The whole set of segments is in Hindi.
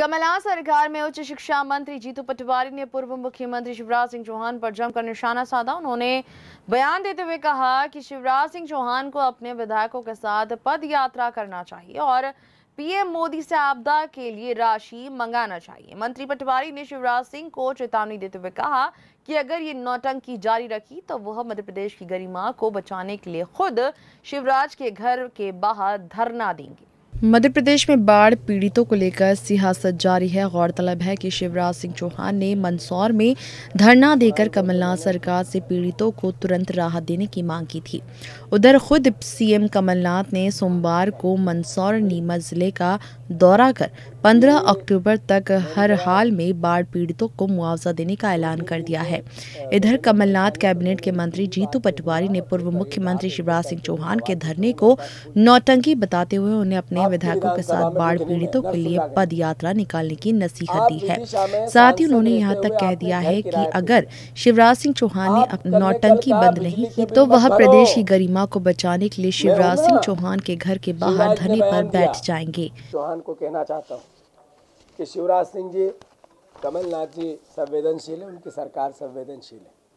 कमलनाथ सरकार में उच्च शिक्षा मंत्री जीतू पटवारी ने पूर्व मुख्यमंत्री शिवराज सिंह चौहान पर जमकर निशाना साधा। उन्होंने बयान देते हुए कहा कि शिवराज सिंह चौहान को अपने विधायकों के साथ पद यात्रा करना चाहिए और पीएम मोदी से आपदा के लिए राशि मंगाना चाहिए। मंत्री पटवारी ने शिवराज सिंह को चेतावनी देते हुए कहा कि अगर ये नौटंकी जारी रखी तो वह मध्य प्रदेश की गरिमा को बचाने के लिए खुद शिवराज के घर के बाहर धरना देंगे। मध्य प्रदेश में बाढ़ पीड़ितों को लेकर सियासत जारी है। गौरतलब है कि शिवराज सिंह चौहान ने मंदसौर में धरना देकर कमलनाथ सरकार से पीड़ितों को तुरंत राहत देने की मांग की थी। उधर खुद सीएम कमलनाथ ने सोमवार को मंदसौर नीमच जिले का दौरा कर 15 अक्टूबर तक हर हाल में बाढ़ पीड़ितों को मुआवजा देने का ऐलान कर दिया है। इधर कमलनाथ कैबिनेट के मंत्री जीतू पटवारी ने पूर्व मुख्यमंत्री शिवराज सिंह चौहान के धरने को नौटंकी बताते हुए उन्हें अपने विधायकों के साथ बाढ़ पीड़ितों के लिए पद यात्रा निकालने की नसीहत दी है। साथ ही उन्होंने यहां तक कह दिया है कि अगर शिवराज सिंह चौहान ने अपनी नौटंकी बंद नहीं की तो वह प्रदेश की गरिमा को बचाने के लिए शिवराज सिंह चौहान के घर के बाहर धरने पर बैठ जाएंगे। चौहान को कहना चाहता हूँ कि शिवराज सिंह जी, कमलनाथ जी संवेदनशील है, उनकी सरकार संवेदनशील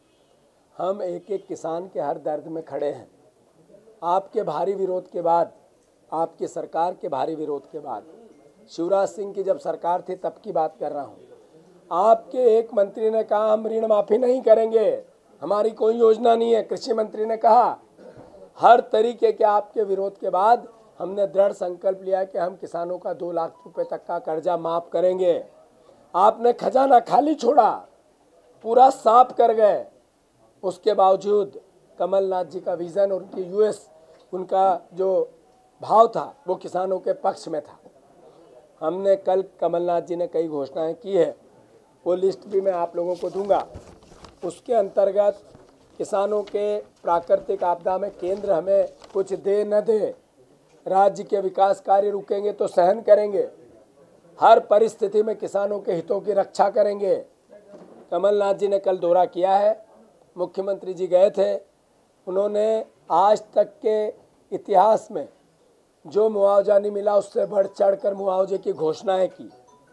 है। हम एक एक किसान के हर दर्द में खड़े हैं। आपके भारी विरोध के बाद, आपकी सरकार के भारी विरोध के बाद, शिवराज सिंह की जब सरकार थी तब की बात कर रहा हूँ। आपके एक मंत्री ने कहा हम ऋण माफ़ी नहीं करेंगे, हमारी कोई योजना नहीं है। कृषि मंत्री ने कहा, हर तरीके के आपके विरोध के बाद हमने दृढ़ संकल्प लिया कि हम किसानों का 2 लाख रुपए तक का कर्जा माफ़ करेंगे। आपने खजाना खाली छोड़ा, पूरा साफ कर गए। उसके बावजूद कमलनाथ जी का विज़न और उनकी उनका जो भाव था वो किसानों के पक्ष में था। हमने कल कमलनाथ जी ने कई घोषणाएं की है, वो लिस्ट भी मैं आप लोगों को दूंगा। उसके अंतर्गत किसानों के प्राकृतिक आपदा में केंद्र हमें कुछ दे न दे, राज्य के विकास कार्य रुकेंगे तो सहन करेंगे, हर परिस्थिति में किसानों के हितों की रक्षा करेंगे। कमलनाथ जी ने कल दौरा किया है, मुख्यमंत्री जी गए थे। उन्होंने आज तक के इतिहास में जो मुआवजा नहीं मिला उससे बढ़ चढ़कर मुआवजे की घोषणाएं की।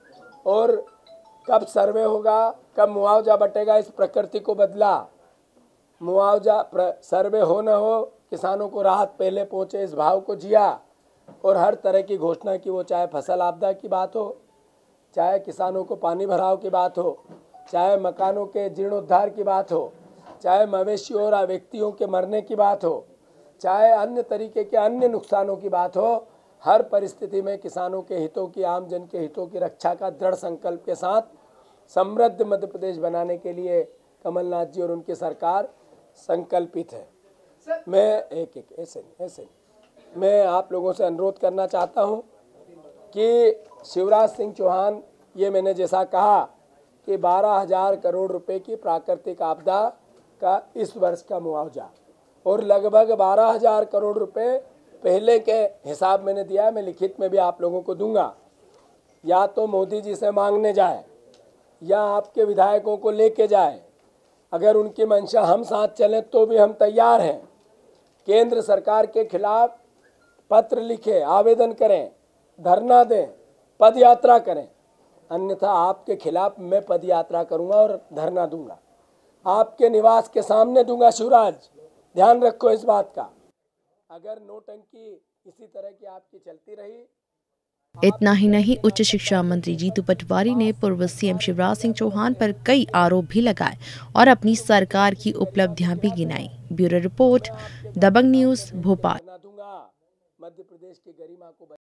और कब सर्वे होगा, कब मुआवजा बटेगा, इस प्रकृति को बदला। मुआवजा सर्वे हो न हो, किसानों को राहत पहले पहुंचे, इस भाव को जिया और हर तरह की घोषणा की। वो चाहे फसल आपदा की बात हो, चाहे किसानों को पानी भराव की बात हो, चाहे मकानों के जीर्णोद्धार की बात हो, चाहे मवेशियों और व्यक्तियों के मरने की बात हो, चाहे अन्य तरीके के अन्य नुकसानों की बात हो, हर परिस्थिति में किसानों के हितों की, आम जन के हितों की रक्षा का दृढ़ संकल्प के साथ समृद्ध मध्य प्रदेश बनाने के लिए कमलनाथ जी और उनकी सरकार संकल्पित है। मैं आप लोगों से अनुरोध करना चाहता हूं कि शिवराज सिंह चौहान, ये मैंने जैसा कहा कि 12,000 करोड़ रुपए की प्राकृतिक आपदा का इस वर्ष का मुआवजा और लगभग 12,000 करोड़ रुपए पहले के हिसाब मैंने दिया है, मैं लिखित में भी आप लोगों को दूंगा। या तो मोदी जी से मांगने जाए या आपके विधायकों को लेके जाए, अगर उनकी मंशा हम साथ चलें तो भी हम तैयार हैं। केंद्र सरकार के खिलाफ पत्र लिखें, आवेदन करें, धरना दें, पद यात्रा करें। अन्यथा आपके खिलाफ मैं पद यात्रा करूंगा और धरना दूंगा, आपके निवास के सामने दूंगा। शिवराज, ध्यान रखो इस बात का। अगर नौटंकी इसी तरह की आपकी चलती रही। इतना ही नहीं, उच्च शिक्षा मंत्री जीतू पटवारी ने पूर्व सीएम शिवराज सिंह चौहान पर कई आरोप भी लगाए और अपनी सरकार की उपलब्धियां भी गिनाई। Bureau report, Dabang news, Bhopal. Madhya Pradesh की गरिमा को